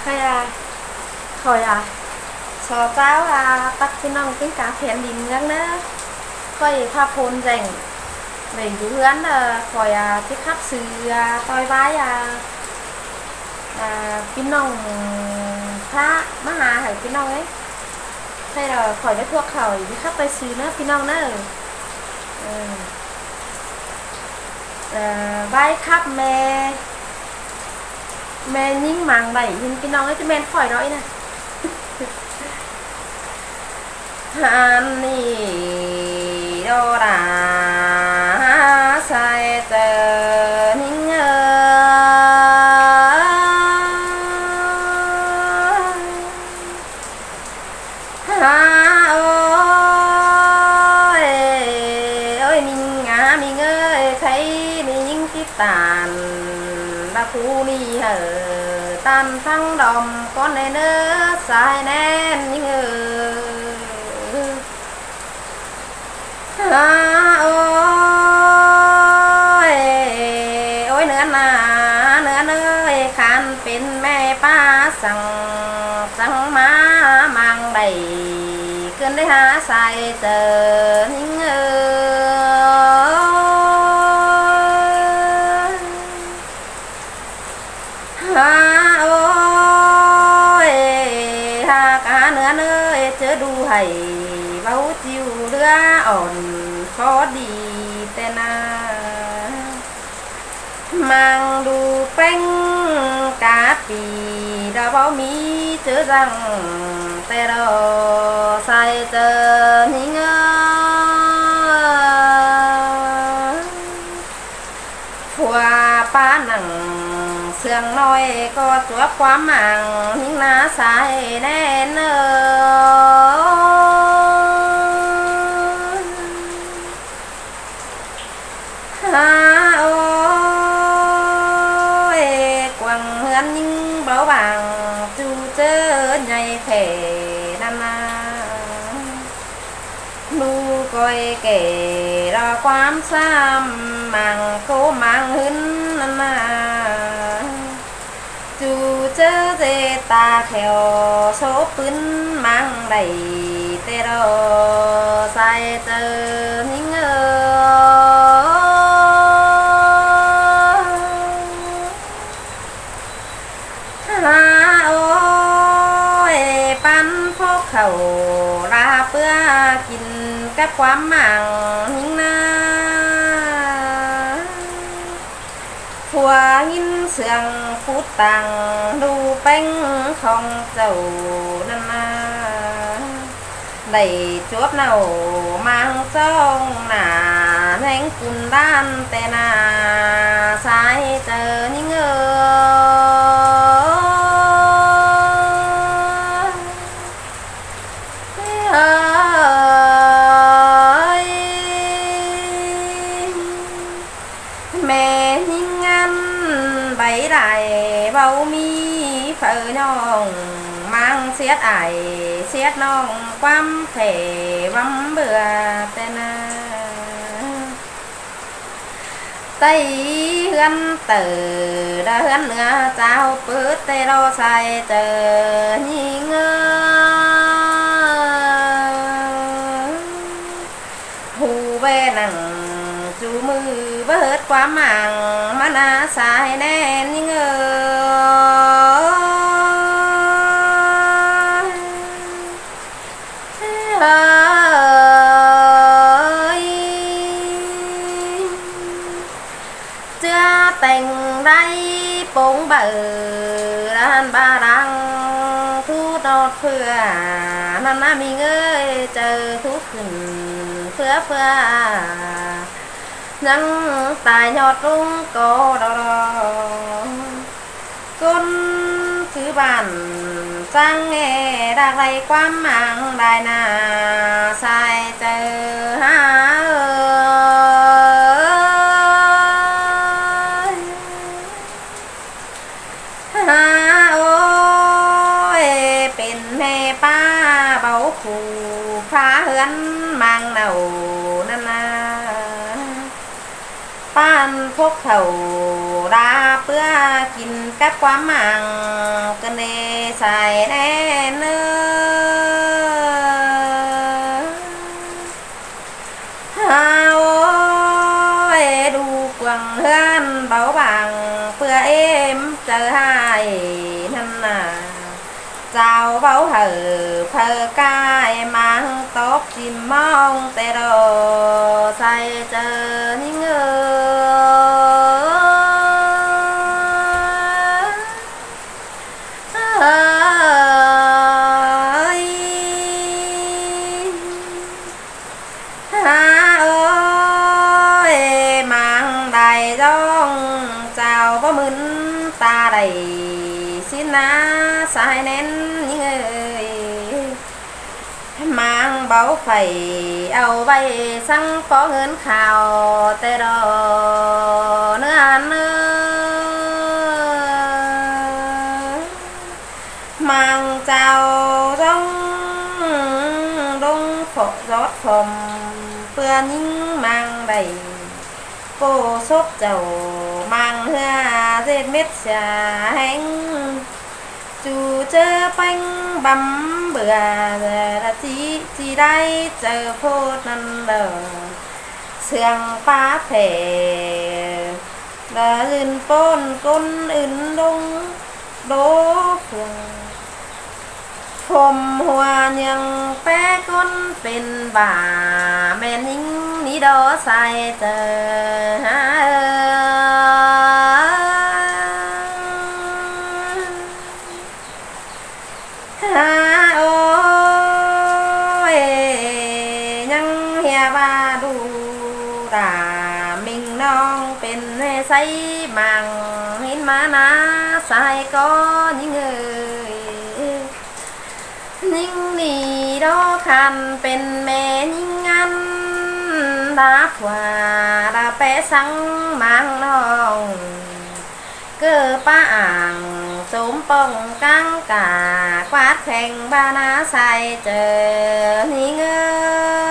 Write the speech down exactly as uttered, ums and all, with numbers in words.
hay là khỏi à sò táo à tắc cái nòng cái cá phèn đình găng nữa coi pha phôn dành mình chú hướng là khỏi à cái khắp sự à, toi vái à, à cái nòng phá má hà hay cái nòng ấy hay là khỏi cái thuốc khỏi cái khắp tay xứ nữa cái nòng nữa ừ. À, vai khắp mẹ mẹ những màng đẩy những cái nòng ấy thì men khỏi rồi nè han ni đô đà sai tờ những ha ơi ơi mình ngã mình ơi thấy mình những cái tàn đã khu ni hở tan thăng đom con này nữa sai nên những người à, ôi ôi nữa là nữa ơi khăn bên mẹ ba sang sang má mang đầy cơn đấy há sai tờ những ha ôi ha cả nữa nơi chớ đu hay bao chiều đưa ổn khó đi tên à mang đu bánh cá pì đã bao mi chớ rằng tê đồ sai tờ những phùa ba nặng sương nói có chúa quá màng những lá sai nên ha ôi quăng hương những báo vàng chu chớ nhảy thể năm nu coi kể ra quán xăm màng cố mang hứng năm chu chớ dê ta theo số pứng mang đầy tê đồ sai tơ những ha ôi pan phô khẩu ra bữaกิน các quá màng những na phùa nghìn sương phút tàng đu bánh không dầu năn đầy chốt nào mang sông nà nhanh cùn đan tè nà sai tờ những ơi mẹ những ăn bấy đại bao mi phở nhong mang xét ải xét nong quăm thể vắm bừa tên tây hân tử đã hân nữa cháu bớt tê đô sai tờ nhí ngơ hù về nặng chú mư bớt quá màng mà na sai nên nhí ngơ chưa tình đây bốn bờ đàn ba đang thu đọt phưa năm năm mình ơi chờ thu khẩn phưa phưa nhắn tài nhọt đúng cô đò đò con cứ bàn sang nghe đạc đây quá mạng đài nà sai chờ ha ha ôi bên mẹ ba bảo khủ phá hươn mang nầu năn na pan phúc khẩu đa bữa กิน các quá mạng cân xài đen ơi đu quần hân bảo bằng bữa em chờ hai năm à chào bảo hờ phơ cai mang tóc chim mong tê đồ say chờ những ơi ha ơi mang đầy dòng chào có mướn ta đầy xin á sai nén những người mang bảo phẩy âu bay sang có ngân khảo tê đồ nữa ăn mang chào rong đông phổ rót phòng bữa những mang đầy cô sốt dầu mang hưa dệt mết xà hánh chú chơ bánh bắm bữa là chỉ chỉ đây chờ phút năn đờ sương phá thể là ưn pôn côn ưn đông đố phường phồm hoa nhằng bé con bên bà mẹ nính ní đó sai chờ ha ôi nhăng hè ba đu đà mình non bên say màng hin má ná sai có những người nhưng đi đó khăn bên mẹ nhưng ăn đã hòa đã bé sáng mang non cơ ba ảng sốm bông căng cả quát thành ba ná sai chờ những ơi